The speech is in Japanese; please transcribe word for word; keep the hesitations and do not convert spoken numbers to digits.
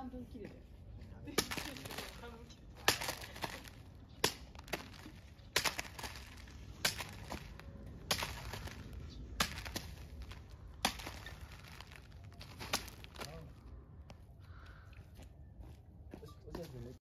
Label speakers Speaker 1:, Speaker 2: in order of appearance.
Speaker 1: 半分切れて。半分切れて。
Speaker 2: 我我现在准备。